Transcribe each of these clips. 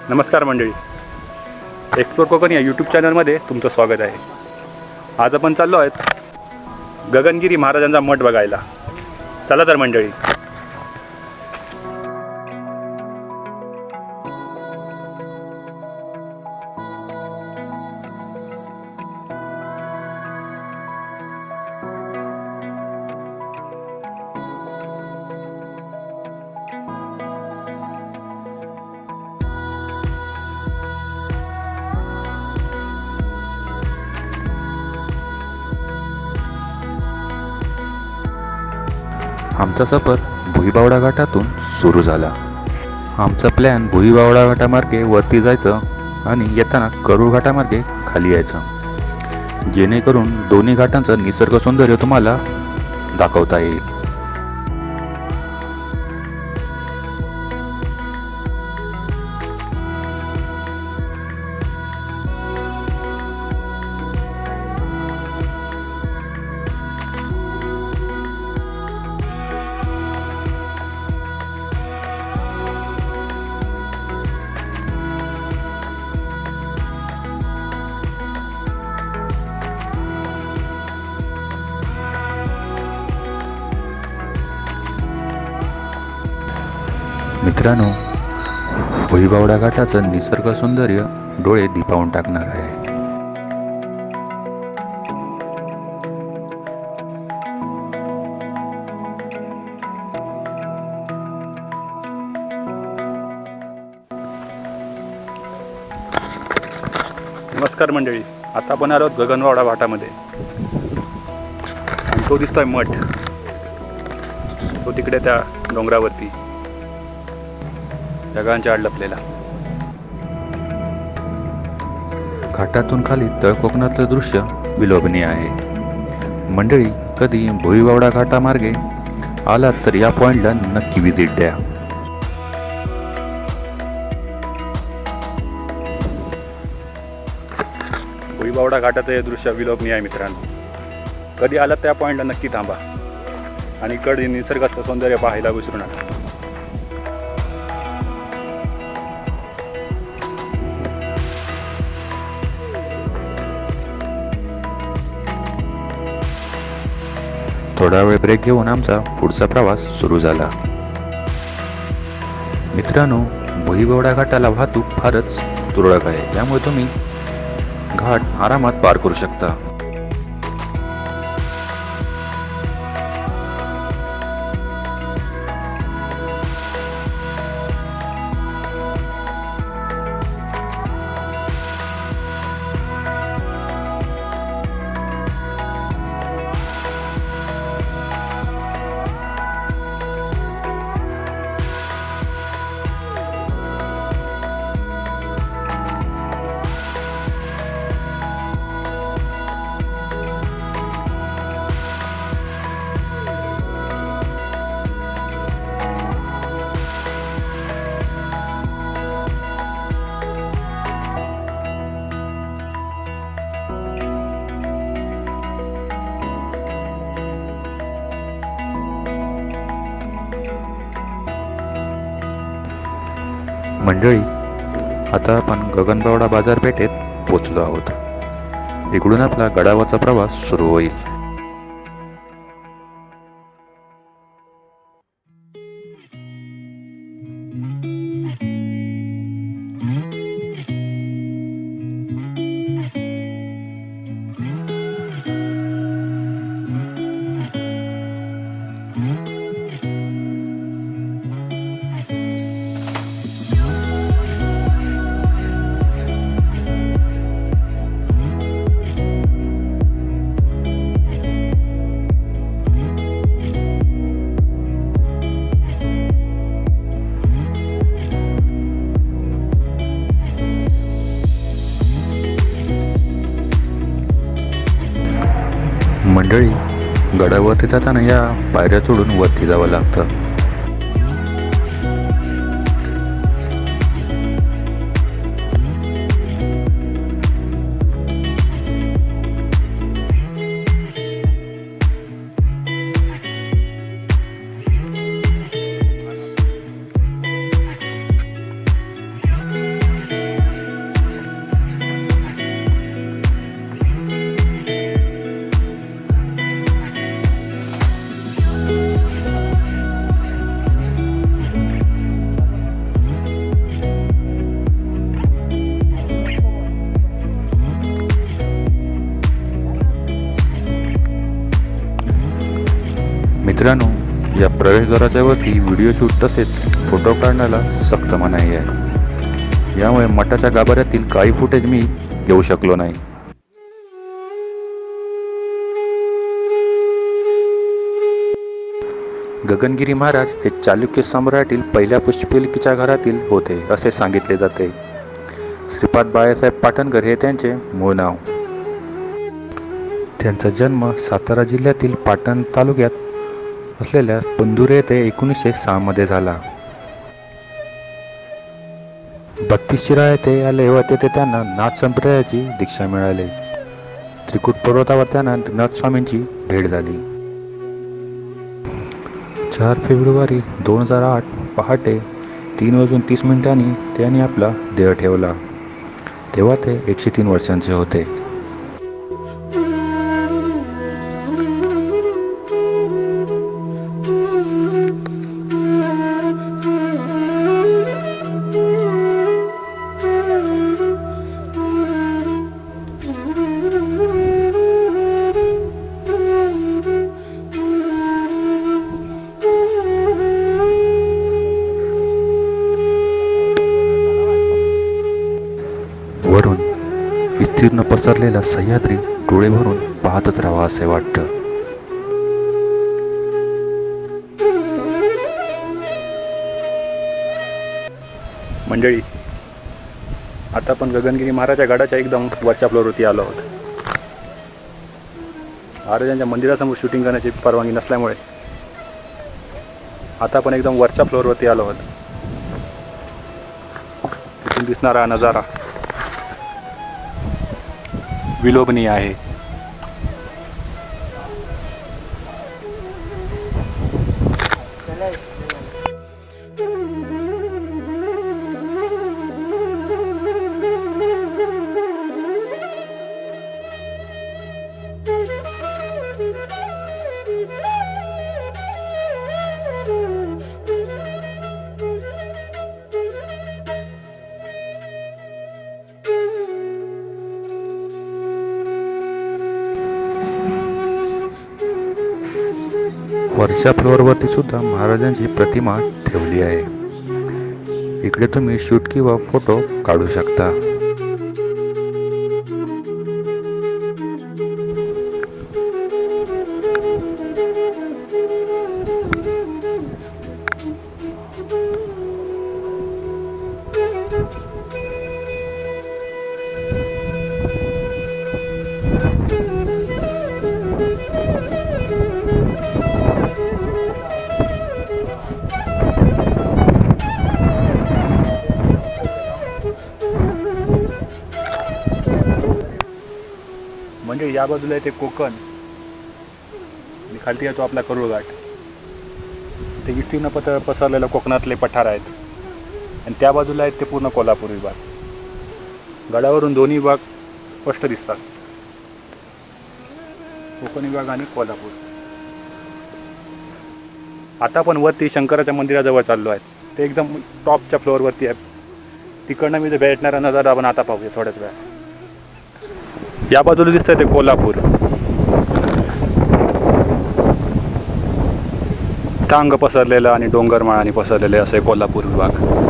नमस्कार मंडळी, एक्सप्लोर कोकण या यूट्यूब चॅनलमध्ये तुमचं स्वागत आहे। आज आपण चाललो आहोत गगनगिरी महाराजांचा मठ बघायला। चला तर मंडळी। आमचा सफर भुईबावडा घाटातून सुरू झाला। आमचा प्लॅन भुईबावडा घाटामार्गे वरती जायचं आणि येताना करूळ घाटामार्गे खाली यायचं, जेणेकरून दोन्ही घाटांचं निसर्ग सौंदर्य तुम्हाला दाखवता येईल। मित्रांनो, भुईबावडा घाटाचं निसर्ग सौंदर्य डोळे दिपावून टाकणार आहे। नमस्कार मंडळी, आता आपण आलो गगनबावडा घाटामध्ये आणि तो दिसतोय मठ, तो तिकडे त्या डोंगरावरती ढगांच्या आड लपलेला। घाटातून खाली तळ कोकणातलं दृश्य विलोभनीय आहे। मंडळी, कधी भुईबावडा घाटामार्गे आलात तर या पॉइंटला नक्की व्हिजिट द्या। भुईबावडा घाटाचं हे दृश्य विलोभनीय आहे मित्रांनो। कधी आलात त्या पॉइंटला नक्की थांबा आणि कधी निसर्गाचं सौंदर्य पाहायला विसरू नका। थोडा वेळ ब्रेक घेऊन आमचा पुढचा प्रवास सुरू झाला। मित्रांनो, भुईबावडा घाटाला वाहतूक फारच तुरळक आहे, त्यामुळे तुम्ही घाट आरामात पार करू शकता। मंडळी, आता आपण गगनबावडा बाजारपेठेत पोहोचलो आहोत। इकडून आपला गडावरचा प्रवास सुरू होईल। मंडळी, गडावरती जाताना या पायऱ्या चढून वरती जावं लागतं। मित्रांनो, या प्रवेशद्वाराच्या वरती व्हिडिओ शूट तसेच फोटो काढण्याला सक्त मनाई आहे. यामुळे मठाच्या गाभाऱ्यातील काही फुटेज मी घेऊ शकलो नाही. गगनगिरी महाराज हे चालुक्य सम्राटातील पहिल्या पुष्पलिकेच्या घरातील होते असे सांगितले जाते. श्रीपाद बाळासाहेब पाटणकर हे त्यांचे मूळ नाव. त्यांचा जन्म सातारा जिल्ह्यातील पाटण तालुक्यात असलेल्या पंधुरे येथे 1906 मध्ये झाला. 32 शिराळा येथे आले व तेथे त्यांना नाथ संप्रदायाची दीक्षा मिळाली. त्रिकूट पर्वतावर त्यांना नाथ स्वामींची भेट झाली. 4 फेब्रुवारी 2008 पहाटे 3:30 त्यांनी आपला देह ठेवला. तेव्हा ते 103 वर्षांचे होते. वरून विस्तीर्ण पसरलेला सह्याद्री डोळे भरून पाहतच राहावा असे वाटतं. मंडळी, आता आपण गगनगिरी महाराजच्या गडाच्या एकदम वरच्या फ्लोअरवरती आलो आहोत. महाराजांच्या मंदिरासमोर शूटिंग करण्याची परवानगी नसल्यामुळे आता आपण एकदम वरच्या फ्लोअरवरती आलो आहोत. तिथून दिसणारा नजारा विलोभनीय आहे. वरच्या फ्लोअरवरती सुद्धा महाराजांची प्रतिमा ठेवली आहे. इकडे तुम्ही शूट किंवा फोटो काढू शकता. म्हणजे या बाजूला आहे ते कोकण आणि खालती आहे तो आपला करूळघाट. ते विस्तीर्ण पसरलेलं कोकणातले पठार आहेत आणि त्या बाजूला आहेत ते पूर्ण कोल्हापूर विभाग. गडावरून दोन्ही विभाग स्पष्ट दिसतात, कोकण विभाग आणि कोल्हापूर. आता आपण वरती शंकराच्या मंदिराजवळ चाललो आहे. ते एकदम टॉपच्या फ्लोअरवरती आहे. तिकडनं मी भेटणारा नजारा आपण आता पाहूया थोड्याच वेळा. या बाजूला दिसतंय ते कोल्हापूर. टांग पसरलेलं आणि डोंगरमाळाने पसरलेले असे कोल्हापूर विभाग.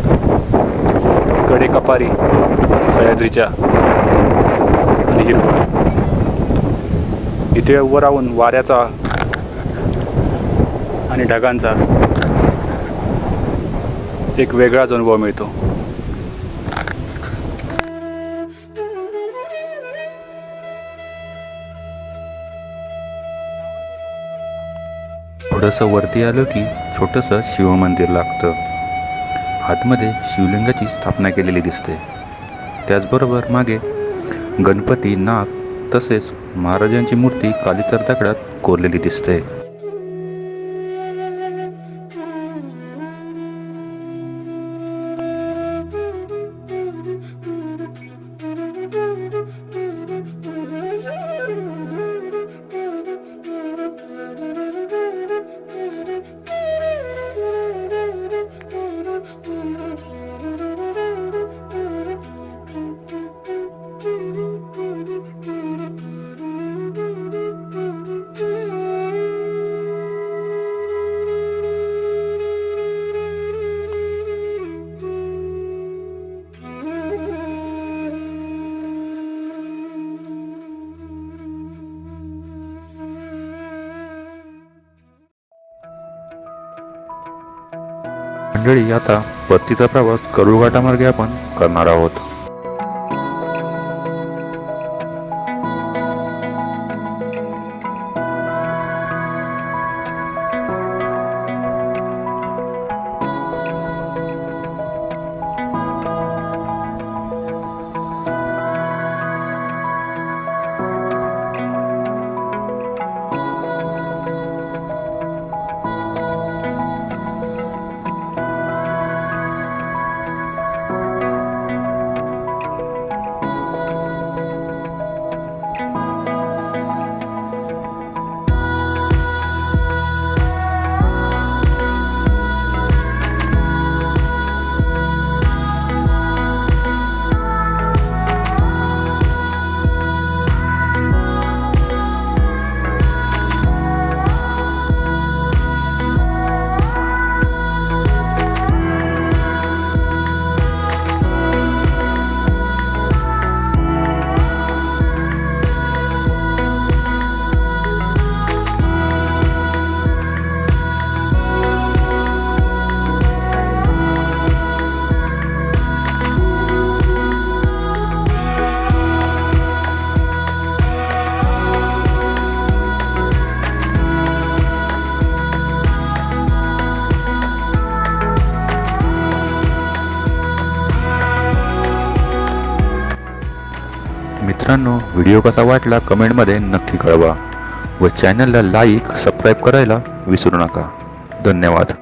कडे कपारी सह्याद्रीच्या आणि हिरवळ. इथे उभं राहून वाऱ्याचा आणि ढगांचा एक वेगळाच अनुभव मिळतो. थोडंसं वरती आलं की छोटंसं शिवमंदिर लागतं. आतमध्ये शिवलिंगाची स्थापना केलेली दिसते. त्याचबरोबर मागे गणपती, नाग तसेच महाराजांची मूर्ती कालीतर दगडात कोरलेली दिसते. मंडळी, आता परतीचा प्रवास करूळ घाटामार्गे आपण करणार आहोत. मित्रांनो, व्हिडिओ कसा वाटला कमेंटमध्ये नक्की कळवा व चॅनलला लाईक सबस्क्राईब करायला विसरू नका. धन्यवाद.